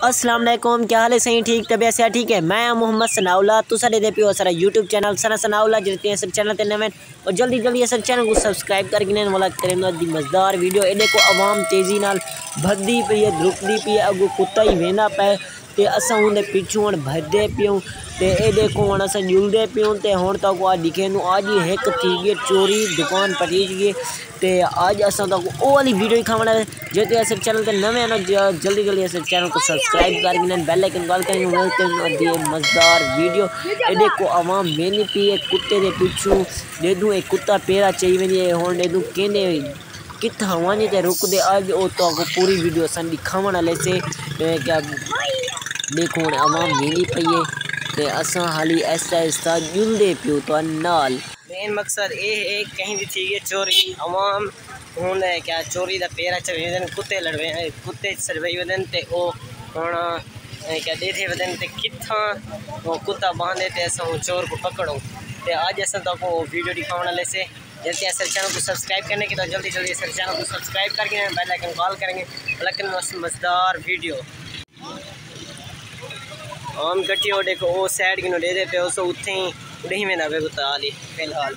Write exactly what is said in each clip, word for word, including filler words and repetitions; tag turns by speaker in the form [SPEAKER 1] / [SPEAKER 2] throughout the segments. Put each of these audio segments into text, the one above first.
[SPEAKER 1] अस्सलाम वालेकुम, क्या हाल है? सही ठीक, तबीयत से ठीक है। मैं मोहम्मद सनाउल्लाह, तुसा दे पियो सारा यूट्यूब चैनल सना सनाउल्लाह जितने हैं सब चैनल ते नवे और जल्दी जल्दी सब चैनल को सब्सक्राइब करके ने वाला करें दी मज़ेदार वीडियो एडे को आवाम तेज़ी नाल भद्दी पई है, रुकदी पई है, अगो कुत्ता ही वेंदा पे ते असां उनके पिछू हण भजदे पियूं ते एडे को हण असां जुलदे पियूं ते हुण तक आज दिखेंदू आज ही एक थी गई चोरी दुकान पटी गई ते आज असां तक ओ वाली वीडियो दिखावण जेते अस चैनल ते नवे ना जल्दी जल्दी अस चैनल को सब्सक्राइब करके बेल आइकन कॉल करेंगे वेलकम दिए मज़ेदार वीडियो एडे को आवाम वेनी पी है कुत्ते दे पिछू डेदू एक कुत्ता पेरा चाहिए वेंदी हुण डेदू केने किथा वञे ते रुकदे आज ओ तो पूरी वीडियो असां दिखावण वाले से क्या देखो हूँ आवाम वेंदी पई है ते असां हाली ऐसा ऐसा जुलदे पियो तो नाल मेन मकसद ये है कहीं भी थी चोरी आवाम हूँ क्या चोरी का पेरा चढ़ी वन कुत्ते लड़वे कुत्ते चढ़वाई वन ते ओ हुण क्या देथे वन ते किथा वो कुत्ता बांधे ते असां चोर को पकड़ो ते आज असां तक वीडियो दिखाने वाले से जल्दी अस चैनल को सब्सक्राइब करने की तो जल्दी जल्दी अस चैनल को सब्सक्राइब करके बेल आइकन कॉल करेंगे लेकिन मज़ेदार वीडियो आम कट्टी हो देखो वो साइड की दे दे पे उस उत्थे ही उड़े ही में ना कुत्ता हाली फिलहाल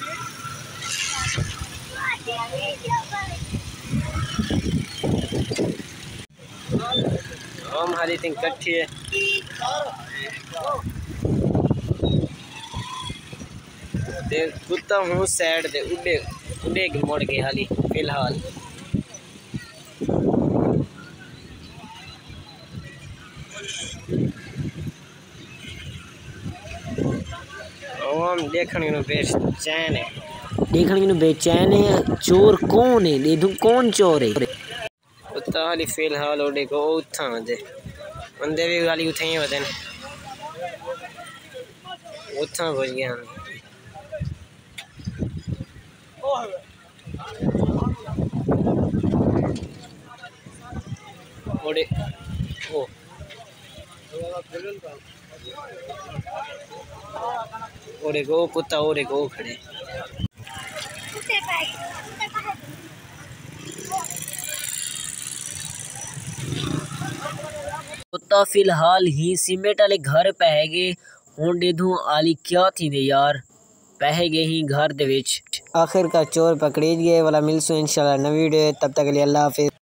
[SPEAKER 1] आम हाली तीन कट्ठी है ते कुत्ता हूँ साइड दे उड़े उड़े मोड़ के हाली फिलहाल आवाम देखने को बेचैन है देखने को बेचैन है चोर कौन है देखो कौन चोर है कुत्ता हाली फिलहाल वो देखो उठा दे बंदे भी गाली उठे ही होते उठा पहुंच गया हम ओडे ओ ओरे गो कुत्ता ओरे गो खड़े कुत्ता फिलहाल ही सीमेंट वाले घर पै गए हुण देदू आली क्या थी दे यार पै गए ही घर दे विच आखिरकार चोर पकड़े गए वाला मिलसू इंशाल्लाह नवी वीडियो तब तक के लिए अल्लाह हाफिज़।